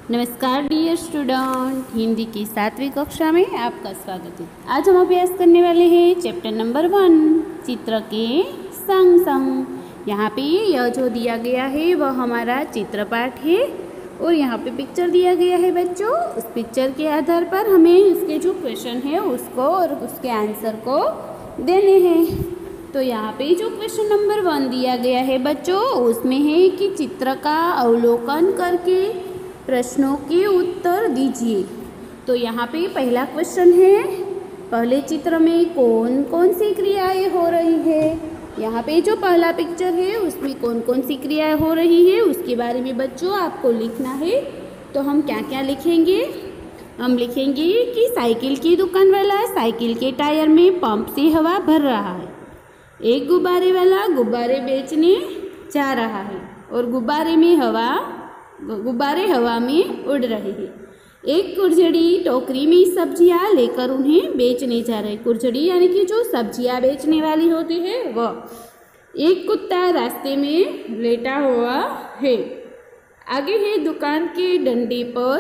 नमस्कार dear student, Hindi की 7वीं कक्षा में आपका स्वागत है। आज हम अभ्यास करने वाले हैं चैप्टर नंबर 1 चित्र के संग संग। यहाँ पे यह जो दिया गया है वह हमारा चित्र पाठ है और यहाँ पे पिक्चर दिया गया है बच्चों। उस पिक्चर के आधार पर हमें इसके जो क्वेश्चन है उसको और उसके आंसर को देने हैं। तो यहाँ पे जो क्वेश्चन नंबर 1 दिया गया है बच्चों, उसमें है कि चित्र का अवलोकन करके प्रश्नों के उत्तर दीजिए। तो यहाँ पे पहला क्वेश्चन है, पहले चित्र में कौन कौन सी क्रियाएं हो रही है। यहाँ पे जो पहला पिक्चर है उसमें कौन कौन सी क्रियाएं हो रही है उसके बारे में बच्चों आपको लिखना है। तो हम क्या क्या लिखेंगे? हम लिखेंगे कि साइकिल की दुकान वाला साइकिल के टायर में पंप से हवा भर रहा है। एक गुब्बारे वाला गुब्बारे बेचने जा रहा है और गुब्बारे हवा में उड़ रहे हैं। एक कुरझड़ी टोकरी में सब्जियां लेकर उन्हें बेचने जा रहे। कुरझड़ी यानी कि जो सब्जियां बेचने वाली होती है वह। एक कुत्ता रास्ते में लेटा हुआ है। आगे है दुकान के डंडे पर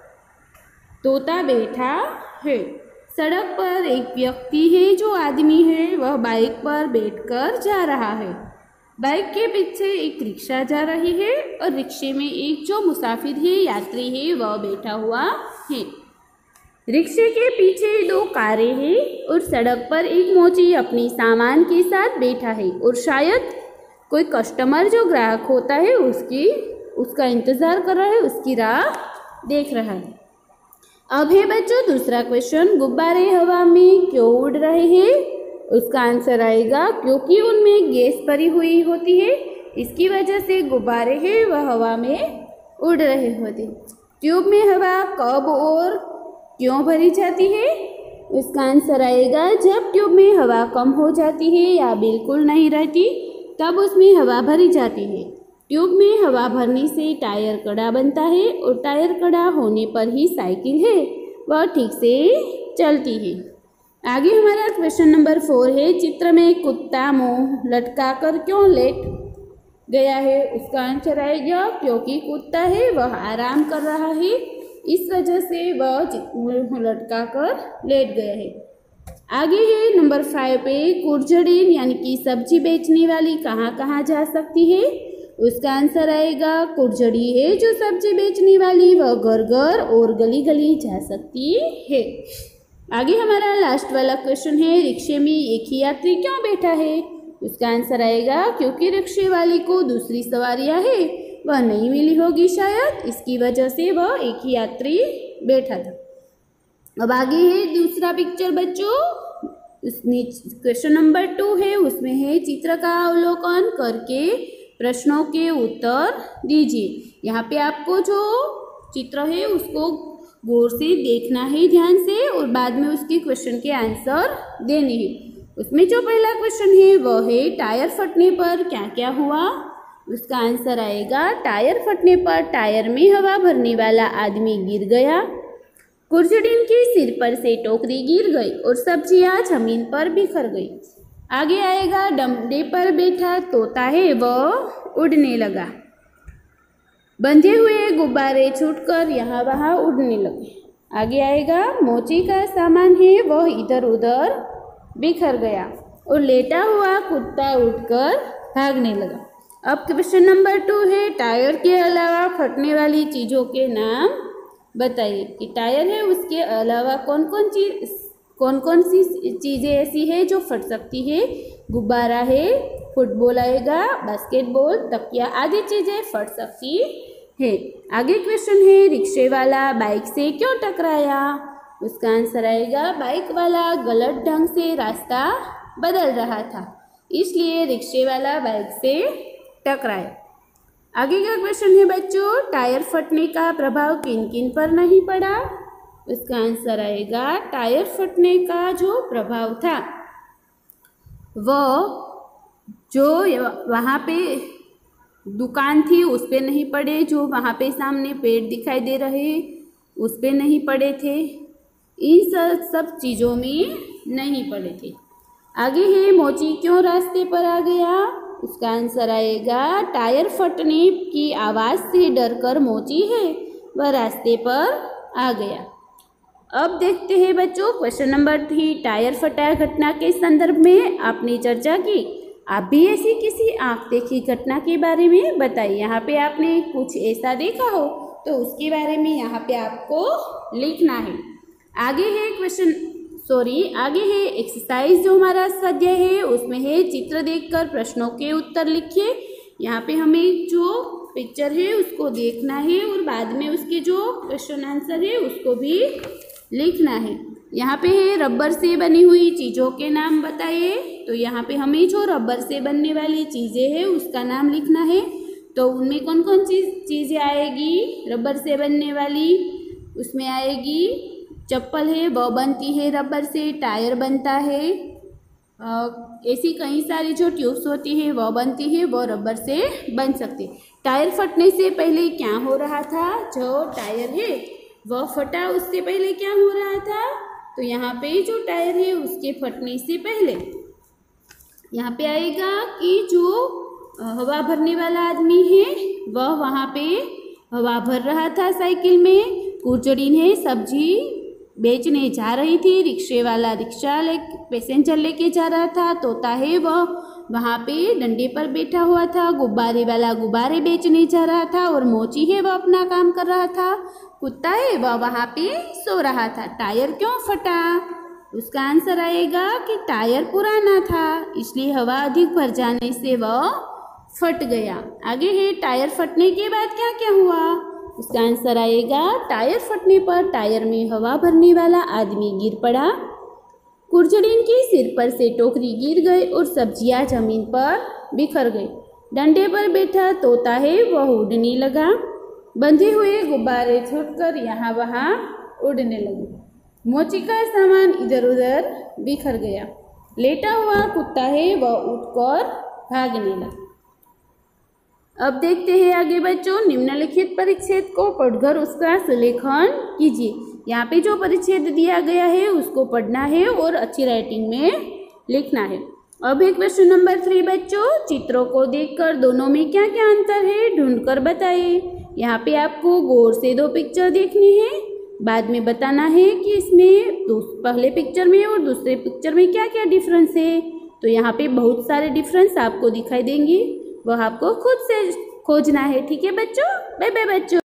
तोता बैठा है। सड़क पर एक व्यक्ति है, जो आदमी है वह बाइक पर बैठकर जा रहा है। बाइक के पीछे एक रिक्शा जा रही है और रिक्शे में एक जो मुसाफिर है, यात्री है, वह बैठा हुआ है। रिक्शे के पीछे 2 कारें हैं और सड़क पर एक मोची अपने सामान के साथ बैठा है और शायद कोई कस्टमर जो ग्राहक होता है उसका इंतज़ार कर रहा है, उसकी राह देख रहा है। अब है बच्चों दूसरा क्वेश्चन, गुब्बारे हवा में क्यों उड़ रहे हैं? उसका आंसर आएगा क्योंकि उनमें गैस भरी हुई होती है, इसकी वजह से गुब्बारे हैं वह हवा में उड़ रहे होते। ट्यूब में हवा कब और क्यों भरी जाती है? उसका आंसर आएगा जब ट्यूब में हवा कम हो जाती है या बिल्कुल नहीं रहती तब उसमें हवा भरी जाती है। ट्यूब में हवा भरने से टायर कड़ा बनता है और टायर कड़ा होने पर ही साइकिल है वह ठीक से चलती है। आगे हमारा क्वेश्चन नंबर 4 है, चित्र में कुत्ता मुंह लटकाकर क्यों लेट गया है? उसका आंसर आएगा क्योंकि कुत्ता है वह आराम कर रहा है, इस वजह से वह मुंह लटकाकर लेट गया है। आगे है नंबर 5 पे, कुरझड़ी यानी कि सब्जी बेचने वाली कहाँ कहाँ जा सकती है? उसका आंसर आएगा कुरझड़ी है जो सब्जी बेचने वाली वह घर घर और गली गली जा सकती है। आगे हमारा लास्ट वाला क्वेश्चन है, रिक्शे में एक ही यात्री क्यों बैठा है? उसका आंसर आएगा क्योंकि रिक्शे वाले को दूसरी सवारियां है वह नहीं मिली होगी शायद, इसकी वजह से वह एक ही यात्री बैठा था। अब आगे है दूसरा पिक्चर बच्चों, क्वेश्चन नंबर 2 है, उसमें है चित्र का अवलोकन करके प्रश्नों के उत्तर दीजिए। यहाँ पे आपको जो चित्र है उसको गौर से देखना है ध्यान से और बाद में उसके क्वेश्चन के आंसर देने हैं। उसमें जो पहला क्वेश्चन है वह है टायर फटने पर क्या क्या हुआ? उसका आंसर आएगा टायर फटने पर टायर में हवा भरने वाला आदमी गिर गया, कुरझड़ी के सिर पर से टोकरी गिर गई और सब्जियां जमीन पर बिखर गई। आगे आएगा डंडे पर बैठा तोता है वह उड़ने लगा, बंधे हुए गुब्बारे छूटकर यहाँ वहाँ उड़ने लगे। आगे आएगा मोची का सामान है वह इधर उधर बिखर गया और लेटा हुआ कुत्ता उठकर भागने लगा। अब क्वेश्चन नंबर 2 है, टायर के अलावा फटने वाली चीज़ों के नाम बताइए। कि टायर है उसके अलावा कौन कौन सी चीज़ें ऐसी है जो फट सकती है? गुब्बारा है, फुटबॉल आएगा, बास्केटबॉल, तकिया आदि चीज़ें फट सकती है। आगे क्वेश्चन है, रिक्शे वाला बाइक से क्यों टकराया? उसका आंसर आएगा बाइक वाला गलत ढंग से रास्ता बदल रहा था, इसलिए रिक्शे वाला बाइक से टकराया। आगे का क्वेश्चन है बच्चों, टायर फटने का प्रभाव किन किन पर नहीं पड़ा? उसका आंसर आएगा टायर फटने का जो प्रभाव था वह जो वहाँ पे दुकान थी उस पे नहीं पड़े, जो वहाँ पे सामने पेड़ दिखाई दे रहे उस पे नहीं पड़े थे, इन सब चीज़ों में नहीं पड़े थे। आगे है मोची क्यों रास्ते पर आ गया? उसका आंसर आएगा टायर फटने की आवाज़ से डरकर मोची है वह रास्ते पर आ गया। अब देखते हैं बच्चों क्वेश्चन नंबर 3। टायर फटा घटना के संदर्भ में आपने चर्चा की। आप भी ऐसी किसी आंख देखी घटना के बारे में बताइए। यहाँ पे आपने कुछ ऐसा देखा हो तो उसके बारे में यहाँ पे आपको लिखना है। आगे है एक्सरसाइज जो हमारा स्वाध्याय है उसमें है चित्र देखकर प्रश्नों के उत्तर लिखिए। यहाँ पे हमें जो पिक्चर है उसको देखना है और बाद में उसके जो क्वेश्चन आंसर है उसको भी लिखना है। यहाँ पे है रबर से बनी हुई चीज़ों के नाम बताइए। तो यहाँ पे हमें जो रबर से बनने वाली चीज़ें हैं उसका नाम लिखना है। तो उनमें कौन कौन चीज़ें आएगी रबर से बनने वाली? उसमें आएगी चप्पल है वह बनती है रबर से, टायर बनता है, ऐसी कई सारी जो ट्यूब्स होती है वह बनती है, वह रबर से बन सकती है। टायर फटने से पहले क्या हो रहा था? जो टायर है वह फटा, उससे पहले क्या हो रहा था? तो यहाँ पे जो टायर है उसके फटने से पहले यहाँ पे आएगा कि जो हवा भरने वाला आदमी है वह वहाँ पे हवा भर रहा था साइकिल में। कुचड़ी ने सब्जी बेचने जा रही थी, रिक्शे वाला रिक्शा पैसेंजर लेके जा रहा था, तोता है वह वहाँ पे डंडे पर बैठा हुआ था, गुब्बारे वाला गुब्बारे बेचने जा रहा था और मोची है वह अपना काम कर रहा था, कुत्ता है वह वहाँ पे सो रहा था। टायर क्यों फटा? उसका आंसर आएगा कि टायर पुराना था इसलिए हवा अधिक भर जाने से वह फट गया। आगे है टायर फटने के बाद क्या क्या हुआ? उसका आंसर आएगा टायर फटने पर टायर में हवा भरने वाला आदमी गिर पड़ा, कुरचड़ीन के सिर पर से टोकरी गिर गई और सब्जियां जमीन पर बिखर गई। डंडे पर बैठा तोता है वह उड़ने लगा, बंधे हुए गुब्बारे छूटकर यहाँ वहाँ उड़ने लगे, मोची का सामान इधर उधर बिखर गया, लेटा हुआ कुत्ता है वह उठकर भागने लगा। अब देखते हैं आगे बच्चों, निम्नलिखित परिच्छेद को पढ़कर उसका सुलेखन कीजिए। यहाँ पे जो परिच्छेद दिया गया है उसको पढ़ना है और अच्छी राइटिंग में लिखना है। अब है क्वेश्चन नंबर 3 बच्चों, चित्रों को देखकर दोनों में क्या क्या अंतर है ढूंढकर बताइए। यहाँ पे आपको गौर से 2 पिक्चर देखनी है, बाद में बताना है कि इसमें पहले पिक्चर में और दूसरे पिक्चर में क्या क्या डिफरेंस है। तो यहाँ पे बहुत सारे डिफरेंस आपको दिखाई देंगे, वह आपको खुद से खोजना है। ठीक है बच्चों, बाय बाय बच्चों।